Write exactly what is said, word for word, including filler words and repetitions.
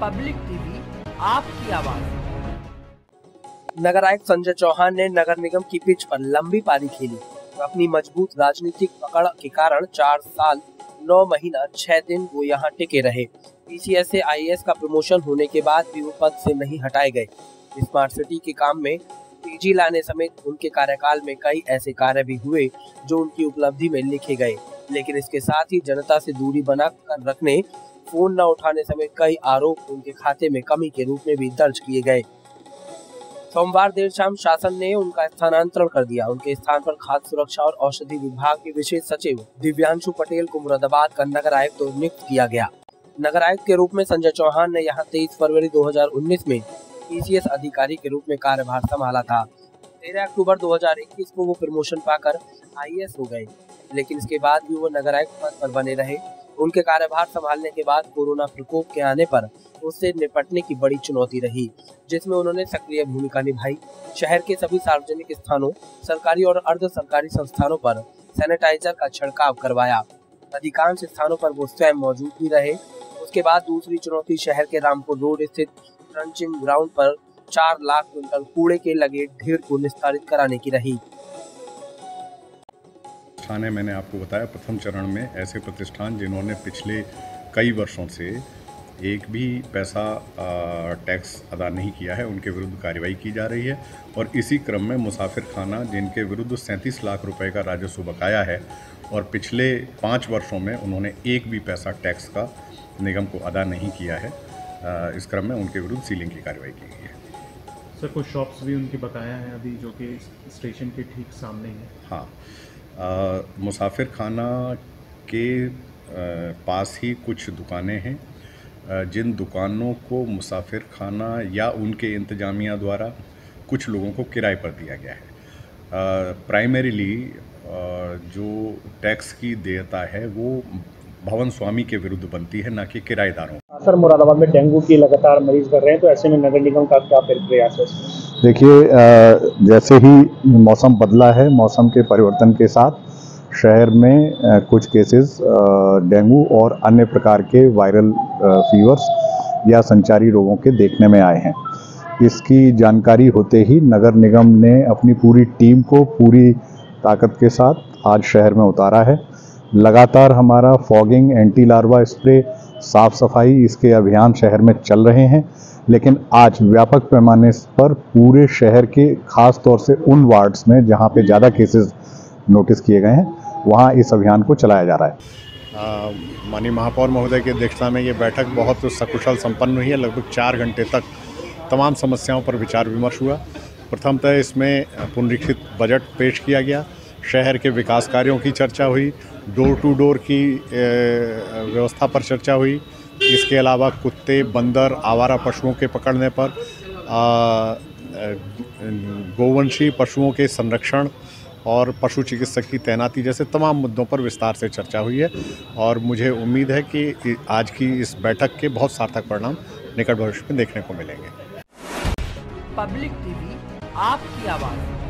Public TV, आपकी आवाज। नगर आयुक्त संजय चौहान ने नगर निगम की पिच पर लंबी पारी खेली। अपनी मजबूत राजनीतिक पकड़ के कारण चार साल नौ महीना छह दिन वो यहाँ टिके रहे। पीसीएस से आईएएस का प्रमोशन होने के बाद भी वो पद से नहीं हटाए गए। स्मार्ट सिटी के काम में तेजी लाने समेत उनके कार्यकाल में कई ऐसे कार्य भी हुए जो उनकी उपलब्धि में लिखे गए, लेकिन इसके साथ ही जनता से दूरी बनाकर रखने, फोन न उठाने समेत कई आरोप उनके खाते में कमी के रूप में भी दर्ज किए गए। सोमवार देर शाम शासन ने उनका स्थानांतरण कर दिया। उनके स्थान पर खाद्य सुरक्षा और औषधि विभाग के विशेष सचिव दिव्यांशु पटेल को मुरादाबाद का नगर आयुक्त तो नियुक्त किया गया। नगर आयुक्त के रूप में संजय चौहान ने यहाँ तेईस फरवरी दो हजार उन्नीस में पीसीएस अधिकारी के रूप में कार्यभार संभाला था। तेरह अक्टूबर दो हजार इक्कीस को वो प्रमोशन पाकर आईएएस हो गए, लेकिन इसके बाद भी वो नगर आयुक्त पद पर बने रहे। उनके कार्यभार संभालने के बाद कोरोना प्रकोप के आने पर उससे निपटने की बड़ी चुनौती रही, जिसमें उन्होंने सक्रिय भूमिका निभाई। शहर के सभी सार्वजनिक स्थानों, सरकारी और अर्ध सरकारी संस्थानों पर सैनिटाइजर का छिड़काव करवाया। अधिकांश स्थानों पर वो स्वयं मौजूद भी रहे। उसके बाद दूसरी चुनौती शहर के रामपुर रोड स्थित ट्रंचिंग ग्राउंड पर चार लाख क्विंटल कूड़े के लगे ढेर को निस्तारित कराने की रही। थाने मैंने आपको बताया प्रथम चरण में ऐसे प्रतिष्ठान जिन्होंने पिछले कई वर्षों से एक भी पैसा टैक्स अदा नहीं किया है, उनके विरुद्ध कार्रवाई की जा रही है। और इसी क्रम में मुसाफिर खाना, जिनके विरुद्ध सैंतीस लाख रुपए का राजस्व बकाया है और पिछले पाँच वर्षों में उन्होंने एक भी पैसा टैक्स का निगम को अदा नहीं किया है, इस क्रम में उनके विरुद्ध सीलिंग की कार्रवाई की गई है। सर, कुछ शॉप्स भी उनकी बकाया हैं अभी, जो कि स्टेशन के ठीक सामने है। हाँ, आ, मुसाफिर खाना के आ, पास ही कुछ दुकानें हैं, आ, जिन दुकानों को मुसाफिर खाना या उनके इंतजामिया द्वारा कुछ लोगों को किराए पर दिया गया है। प्राइमरीली जो टैक्स की देयता है वो भवन स्वामी के विरुद्ध बनती है, ना कि किराएदारों। सर, मुरादाबाद में डेंगू की लगातार मरीज बढ़ रहे हैं, तो ऐसे में नगर निगम का क्या प्रयास है? देखिए, जैसे ही मौसम बदला है, मौसम के परिवर्तन के साथ शहर में कुछ केसेस डेंगू और अन्य प्रकार के वायरल फीवर्स या संचारी रोगों के देखने में आए हैं। इसकी जानकारी होते ही नगर निगम ने अपनी पूरी टीम को पूरी ताकत के साथ आज शहर में उतारा है। लगातार हमारा फॉगिंग, एंटी लार्वा स्प्रे, साफ सफाई, इसके अभियान शहर में चल रहे हैं। लेकिन आज व्यापक पैमाने पर पूरे शहर के, खास तौर से उन वार्ड्स में जहां पे ज़्यादा केसेस नोटिस किए गए हैं, वहां इस अभियान को चलाया जा रहा है। माननीय महापौर महोदय की अध्यक्षता में ये बैठक बहुत सकुशल संपन्न हुई है। लगभग चार घंटे तक तमाम समस्याओं पर विचार विमर्श हुआ। प्रथमतः इसमें पुनरीक्षित बजट पेश किया गया, शहर के विकास कार्यों की चर्चा हुई, डोर टू डोर की व्यवस्था पर चर्चा हुई। इसके अलावा कुत्ते, बंदर, आवारा पशुओं के पकड़ने पर, गोवंशी पशुओं के संरक्षण और पशु चिकित्सक की तैनाती जैसे तमाम मुद्दों पर विस्तार से चर्चा हुई है। और मुझे उम्मीद है कि आज की इस बैठक के बहुत सार्थक परिणाम निकट भविष्य में देखने को मिलेंगे। पब्लिक टीवी, आपकी आवाज।